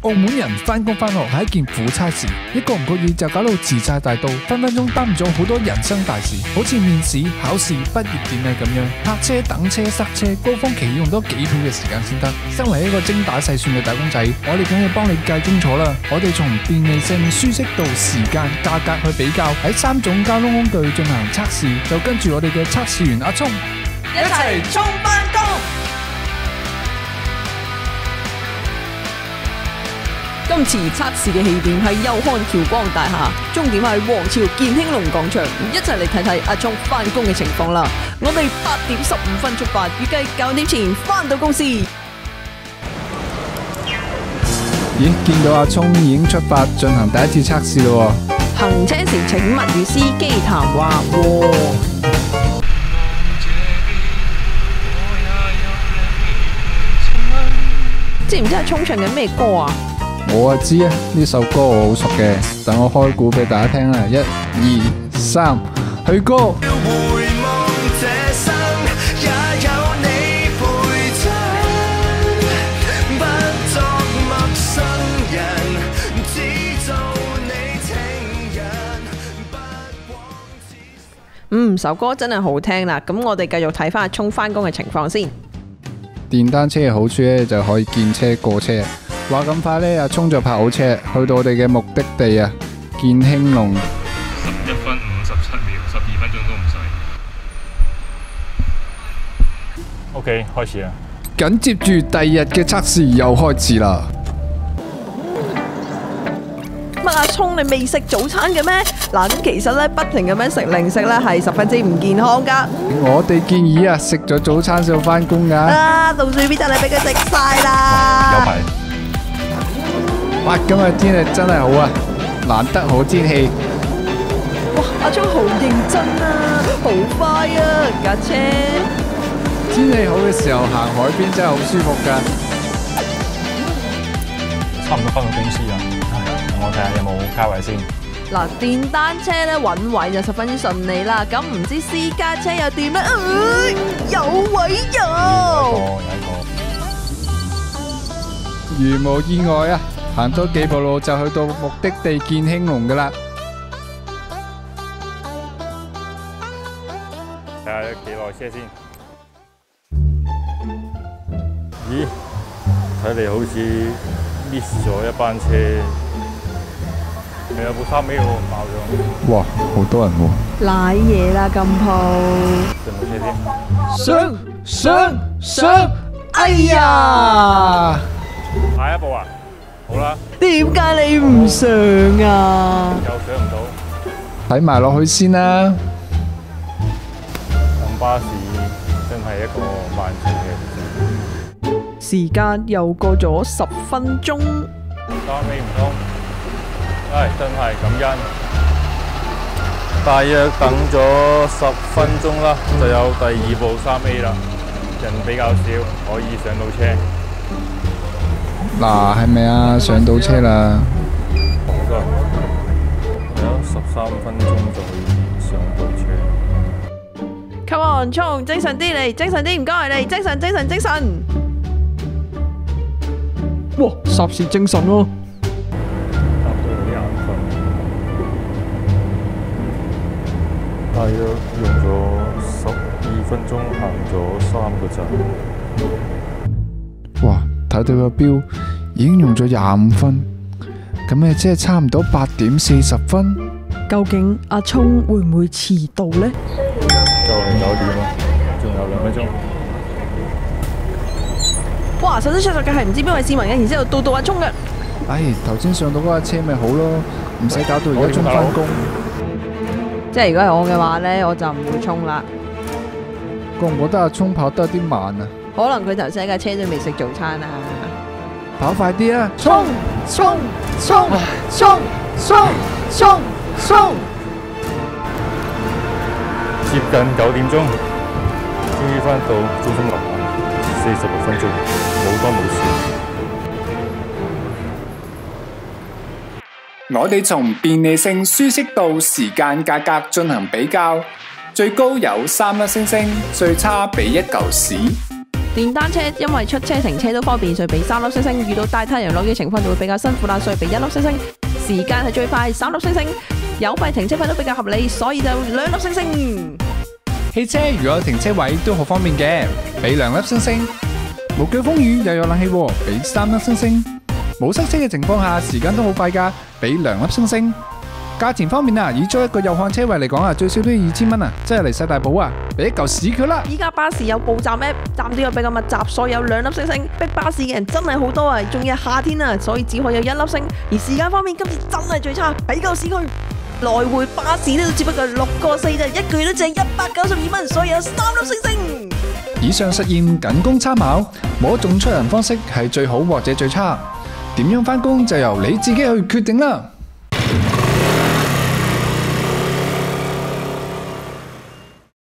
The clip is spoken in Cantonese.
澳門人翻工翻學係一件苦差事，一個唔覺意就搞到遲晒大到，分分鐘耽誤咗好多人生大事，好似面試、考試、畢業典禮咁樣，泊車、等車、塞車，高峰期要用多幾倍嘅時間先得。身為一個精打細算嘅打工仔，我哋梗係幫你計清楚啦。我哋從便利性、舒適度、時間、價格去比較，喺3種交通工具進行測試，就跟住我哋嘅測試員阿聰一齊衝返工！今次測試嘅起點係祐漢僑光大廈，終點係皇朝健興隆廣場。一齊嚟睇睇阿聰返工嘅情況啦！我哋8點15分出發，預計9點前返到公司。 咦，見到阿聰已經出發進行第一次測試咯。 行車時請勿與司機談話。知唔知阿聰唱緊咩歌啊？ 我啊知啊，呢首歌我好熟嘅，等我開估俾大家聽啦。1、2、3，去歌。 首歌真係好聽啦。咁我哋繼續睇翻阿聰翻工嘅情況先。 電單車嘅好處咧，就可以見車過車。話咁快呢，阿聰就泊好車，去到我哋嘅目的地啊，健興隆。 11分57秒，12分鐘都唔使。OK， 開始啦。 緊接住第二日嘅測試又開始啦。 乜阿聰你未食早餐嘅咩？嗱，咁其實咧不停咁樣食零食咧係十分之唔健康噶。 我哋建議啊，食咗早餐先好翻工噶。 杜薯邊就你俾佢食晒啦。 有排。 哇，今日天氣真係好啊，難得好天氣。 哇，阿聰好認真啊，好快啊架車。 天氣好嘅時候行海邊真係好舒服噶。 差唔多翻到公司啦。我睇下有冇卡位先。 嗱，電單車咧揾位就十分之順利啦。咁唔知私家車又點咧？有位有。 如無意外啊，行多幾步路就去到目的地健興隆噶啦。 睇下幾耐車先。咦？睇嚟好似 miss 咗一班車。有部3尾喎，爆咗！ 哇，好多人喎！ 瀨嘢啦，咁鋪上！哎呀！ 下一步啊，好啦。 點解你唔上啊？ 又上唔到。 睇埋落去先啦。 等巴士真係一個漫長嘅事。 時間又過咗10分鐘。 3尾唔通？真係感恩，大約等咗10分鐘啦，就有第2部3A 啦，人比較少，可以上到車。 嗱，係咪啊？上到車啦。 好嘅，有13分鐘就可以上到車。 Come on，聰，精神啲嚟，精神啲，唔該你，精神。哇，霎時精神咯。 大約用咗12分鐘，行咗3個站。 哇！睇到個錶已經用咗25分，咁咪即係差唔多8點40分。 究竟阿聰會唔會遲到呢？ 就嚟9點啦，仲有2分鐘。 哇！首先出嘅係唔知邊位市民嘅，然之後到阿聰嘅。 唉，頭先上到嗰架車咪好咯，唔使搞到而家衝翻工。 即係如果係我嘅話呢，我就唔會衝啦。 覺唔覺得阿聰跑得有啲慢啊？ 可能佢頭先喺架車都未食早餐啊！ 跑快啲啊！ 衝！ 接近9點鐘，終於翻到中心樓下，46分鐘，冇多冇少。 我哋從便利性、舒適度、時間、價格進行比較，最高有3粒星星，最差俾1嚿屎。 電單車因為出車停車都方便，所以俾3粒星星。遇到大太陽落雨嘅情況就會比較辛苦啦，所以俾1粒星星。時間係最快3粒星星。油費停車費都比較合理，所以就2粒星星。 汽車如果有停車位都好方便嘅，俾2粒星星。冇腳風雨又有冷氣喎，俾3粒星星。冇塞車嘅情況下，時間都好快㗎，俾2粒星星。價錢方面啊，以租一個有限車位嚟講啊，最少都要2000蚊啊，即係嚟世大寶啊，俾一嚿屎佢啦！ 依家巴士有報站 app， 站都有比較密集，所以有2粒星星。逼巴士嘅人真係好多啊，仲要係夏天啊，所以只可以有1粒星。而時間方面，今次真係最差，俾嚿屎佢。來回巴士呢都只不過6個4啫，一個月都淨係192蚊，所以有3粒星星。 以上實驗僅供參考，冇一種出行方式係最好或者最差。點樣返工就由你自己去決定啦。